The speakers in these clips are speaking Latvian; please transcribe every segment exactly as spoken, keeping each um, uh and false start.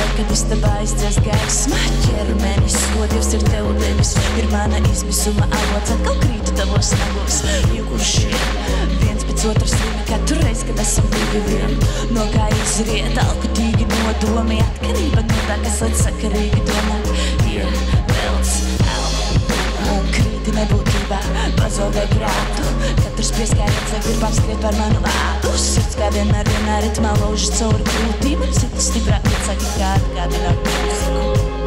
kad istabā aizdzies gaisma. Ķermenis, ko Dievs ir tev devis, ir mana izmisuma avots. Atkal krītu tavos nagos, jukušie viens pēc otras slimi, katru reiz, kad esam divi vien. No kā izriet alkutīgi nodomi, atkarība no tā, kas līdz sakarīgi domāt. Ievelc elpu un krīti nebūtībā, pazaudē prātu. Katrs pieskāriens liek virbām skriet par manu ādu. Sirds kā vienmēr vienā ritmā laužas cauri krūtīm, un citas stiprāk iecaki kā atgādināt mūziku.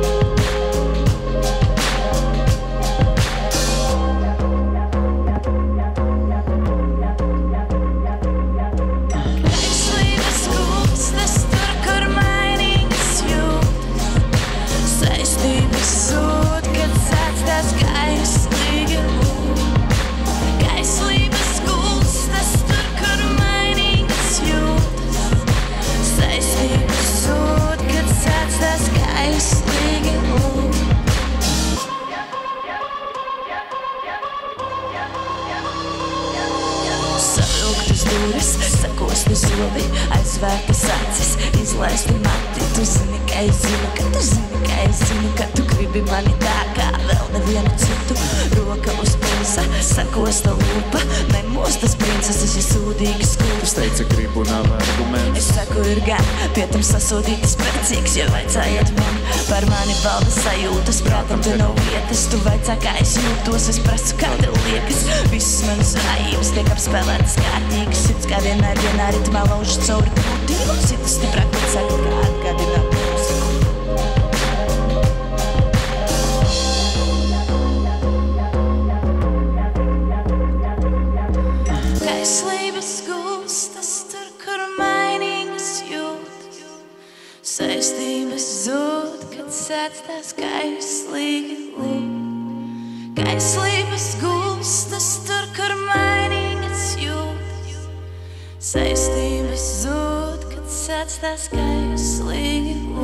Sakosti zobi, aizvērtas acis, izlaisti mati. Tu zini, ka es zinu, ka tu zini, ka es zinu, ka tu gribi mani tā kā vēl nevienu citu. Roka uz pulsa, sakosta lūpa, nemostas princeses, ja sūdīgi skūps. Es teicu, gribu nav arguments. Es saku, ir gan, pie tam sasūdītas precīgs, jo vaicājiet man, par mani valda sajūtas, prātam te nav vietas. Tu vaicā, kā es jūtos, es prasu, kā tev liekas. Visas manas vājības tiek apspēlētas kārtīgi, sirds kā vienmēr vienā ritmā laužas cauri krūtīm, un citas stiprāk vecāka kā atgādināt mūziku. Kaislības gulstas tur, kur mainīgas jūt. Saistības zūd, kad sēdz tās kaislīgi līt. Kaislības gulstas tur, kur mainīgas jūt. Saistības zūd, kad sēdz tās kaislīgi lūt.